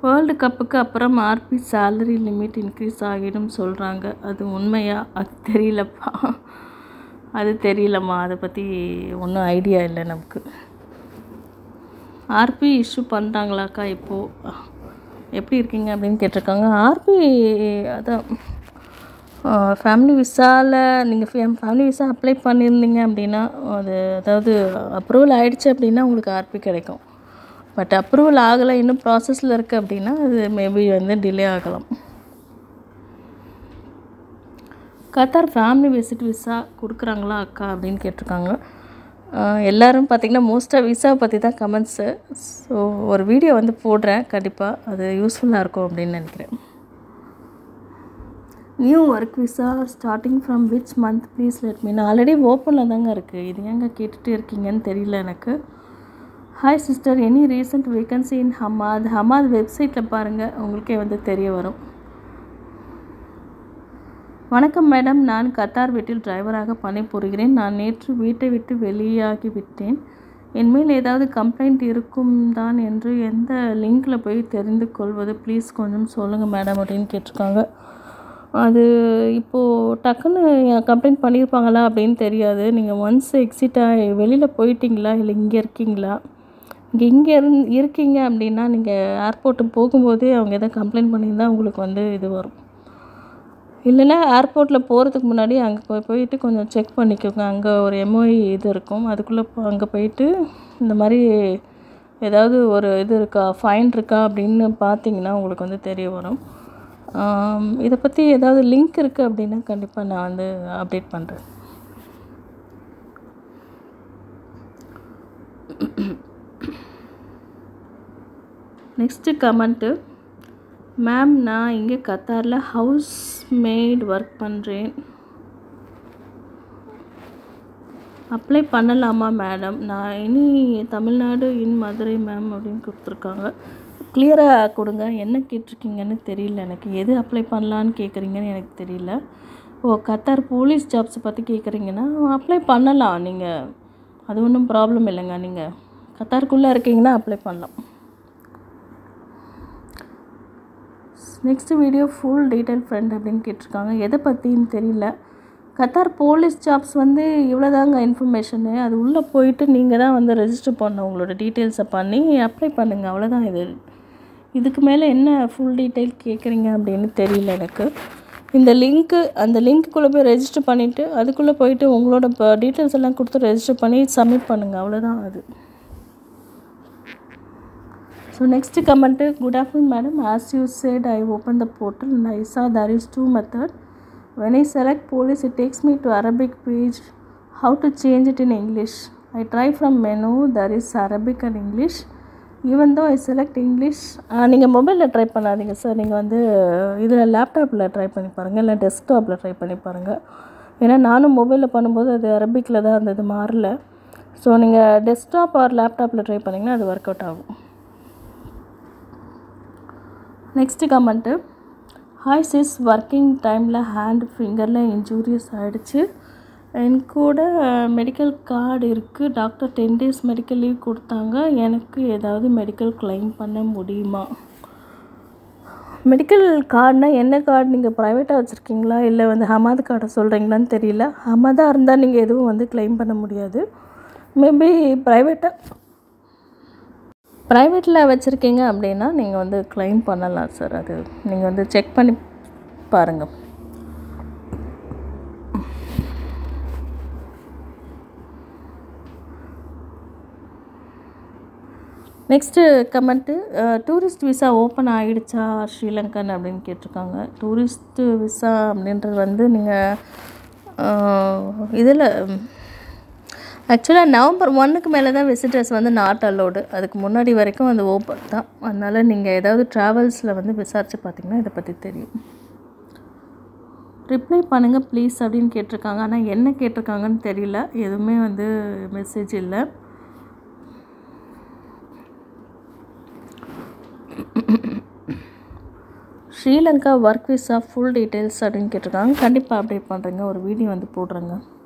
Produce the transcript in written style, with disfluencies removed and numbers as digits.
World கப்புக்கு அப்புறம் RB salary limit increase ஆகிடும் சொல்கிறாங்க. அது உண்மையா? அது தெரியலப்பா, அது தெரியலம்மா. அதை பற்றி ஒன்றும் ஐடியா இல்லை நமக்கு. ஆர்பி இஷ்யூ பண்ணுறாங்களாக்கா இப்போது? எப்படி இருக்கீங்க அப்படின்னு கேட்டிருக்காங்க. ஆர்பி அதான் ஃபேமிலி விசாவில் நீங்கள் ஃபேமிலி விசா அப்ளை பண்ணியிருந்தீங்க அப்படின்னா அது அதாவது அப்ரூவல் ஆகிடுச்சு அப்படின்னா உங்களுக்கு ஆர்பி கிடைக்கும். பட் அப்ரூவல் ஆகலை, இன்னும் ப்ராசஸில் இருக்குது அப்படின்னா அது மேபி வந்து டிலே ஆகலாம். கத்தார் ஃபேமிலி விசிட் விசா கொடுக்குறாங்களா அக்கா அப்படின்னு கேட்டிருக்காங்க. எல்லோரும் பார்த்திங்கன்னா மோஸ்ட்டாக விசாவை பற்றி தான் கமெண்ட்ஸு. ஸோ ஒரு வீடியோ வந்து போடுறேன், கண்டிப்பாக அது யூஸ்ஃபுல்லாக இருக்கும் அப்படின்னு நினைக்கிறேன். New work visa starting from which month please let me. Already ஓப்பனில் தாங்க இருக்குது, இது ஏங்க கேட்டுகிட்டு இருக்கீங்கன்னு தெரியல எனக்கு. Hi sister, any recent vacancy in Hamad வெப்சைட்டில் பாருங்கள், உங்களுக்கே வந்து தெரிய வரும். வணக்கம் மேடம், நான் கத்தார் வீட்டில் டிரைவராக பணிபுரிகிறேன். நான் நேற்று வீட்டை விட்டு வெளியாகி விட்டேன். என்மேல் ஏதாவது கம்ப்ளைண்ட் இருக்கும் தான் என்று எந்த லிங்கில் போய் தெரிந்து கொள்வது, ப்ளீஸ் கொஞ்சம் சொல்லுங்கள் மேடம் அப்படின்னு கேட்டிருக்காங்க. அது இப்போது டக்குன்னு கம்ப்ளைண்ட் பண்ணியிருப்பாங்களா அப்படின்னு தெரியாது. நீங்கள் ஒன்ஸ் எக்ஸிட்டாக வெளியில் போயிட்டீங்களா இல்லை இங்கே இருக்கீங்களா? இங்கே இருக்கீங்க அப்படின்னா நீங்கள் ஏர்போர்ட்டு போகும்போதே அவங்க எதாவது கம்ப்ளைண்ட் பண்ணியிருந்தால் உங்களுக்கு வந்து இது வரும். இல்லைன்னா ஏர்போர்ட்டில் போகிறதுக்கு முன்னாடி அங்கே போயிட்டு கொஞ்சம் செக் பண்ணிக்கோங்க. அங்கே ஒரு எம்ஓஇ இது இருக்கும், அதுக்குள்ளே அங்கே போயிட்டு இந்த மாதிரி ஏதாவது ஒரு இது இருக்கா, ஃபைன் இருக்கா அப்படின்னு பார்த்தீங்கன்னா உங்களுக்கு வந்து தெரிய வரும். இதை பற்றி ஏதாவது லிங்க் இருக்குது அப்படின்னா கண்டிப்பாக நான் வந்து அப்டேட் பண்ணுறேன். நெக்ஸ்ட்டு கமெண்ட்டு, மேம் நான் இங்கே கத்தாரில் ஹவுஸ் மேட் ஒர்க் பண்ணுறேன், அப்ளை பண்ணலாமா மேடம்? நான் இனி தமிழ்நாடு இன் மதுரை மேம் அப்படின்னு கொடுத்துருக்காங்க. கிளியராக கொடுங்க, என்ன கேட்டிருக்கீங்கன்னு தெரியல எனக்கு. எது அப்ளை பண்ணலான்னு கேட்குறீங்கன்னு எனக்கு தெரியல. கத்தார் போலீஸ் ஜாப்ஸை பற்றி கேட்குறீங்கன்னா அப்ளை பண்ணலாம் நீங்கள், அது ஒன்றும் ப்ராப்ளம் இல்லைங்க. நீங்கள் கத்தாருக்குள்ளே இருக்கீங்கன்னா அப்ளை பண்ணலாம். Next video full detail friend அப்படின்னு கேட்டிருக்காங்க. எதை பற்றின்னு தெரியல. கத்தார் போலீஸ் ஜாப்ஸ் வந்து இவ்வளோதாங்க இன்ஃபர்மேஷனு. அது உள்ளே போயிட்டு நீங்கள் தான் வந்து ரெஜிஸ்டர் பண்ணணும், உங்களோட டீட்டெயில்ஸை பண்ணி அப்ளை பண்ணுங்கள், அவ்வளோதான். இதுக்கு மேலே என்ன ஃபுல் டீட்டெயில் கேட்குறீங்க அப்படின்னு தெரியல எனக்கு. இந்த அந்த லிங்க்குள்ளே போய் ரெஜிஸ்டர் பண்ணிவிட்டு அதுக்குள்ளே போயிட்டு உங்களோட டீட்டெயில்ஸ் எல்லாம் கொடுத்து ரெஜிஸ்டர் பண்ணி சப்மிட் பண்ணுங்கள், அவ்வளோதான் அது. So next comment, good afternoon madam, as you said I opened the portal and I saw there is two methods. When I select police it takes me to Arabic page. How to change it in English? I try from menu, there is Arabic and English. Even though I select English, நீங்கள் மொபைலில் try பண்ணாதீங்க sir, நீங்கள் வந்து இதில் லேப்டாப்பில் try பண்ணி பாருங்கள், இல்லை டெஸ்க்டாப்பில் ட்ரை பண்ணி பாருங்கள். ஏன்னா நானும் மொபைலில் பண்ணும்போது அது அரபிக்கில் தான் இருந்தது, மாறல. ஸோ நீங்கள் டெஸ்க்டாப் ஆர் லேப்டாப்பில் ட்ரை பண்ணிங்கன்னா அது ஒர்க் அவுட் ஆகும். Next comment, hi sis, working டைமில் ஹேண்ட் ஃபிங்கரில் இன்ஜூரியஸ் ஆகிடுச்சு. என் கூட மெடிக்கல் கார்டு இருக்குது, டாக்டர் 10 days மெடிக்கல் லீவ் கொடுத்தாங்க. எனக்கு ஏதாவது மெடிக்கல் கிளைம் பண்ண முடியுமா? மெடிக்கல் கார்டுனால் என்ன கார்டு? நீங்கள் ப்ரைவேட்டாக வச்சுருக்கீங்களா இல்லை வந்து ஹமாத் கார்டை சொல்கிறீங்களான்னு தெரியல. ஹமாதாக இருந்தால் நீங்கள் எதுவும் வந்து கிளைம் பண்ண முடியாது. மேபி ப்ரைவேட்டில் வச்சுருக்கீங்க அப்படின்னா நீங்கள் வந்து கிளைம் பண்ணலாம் சார். அது நீங்கள் வந்து செக் பண்ணி பாருங்கள். Next comment, tourist visa open ஆகிடுச்சா ஸ்ரீலங்கன் அப்படின்னு கேட்டிருக்காங்க. டூரிஸ்ட்டு விசா அப்படின்றது வந்து நீங்கள் இதில் ஆக்சுவலாக November 1 மேலே தான் விசிட்டர்ஸ் வந்து நாட் அலோடு. அதுக்கு முன்னாடி வரைக்கும் அது ஓப்பன் தான். அதனால் நீங்கள் ஏதாவது ட்ராவல்ஸில் வந்து விசாரித்து பார்த்தீங்கன்னா இதை பற்றி தெரியும். ரிப்ளை பண்ணுங்கள் ப்ளீஸ் அப்படின்னு கேட்டிருக்காங்க. ஆனால் என்ன கேட்டிருக்காங்கன்னு தெரியல, எதுவுமே வந்து மெசேஜ் இல்லை. Sri Lanka work visa full details அப்படின்னு கேட்டிருக்காங்க. கண்டிப்பாக அப்டேட் பண்ணுறேங்க, ஒரு வீடியோ வந்து போடுறேங்க.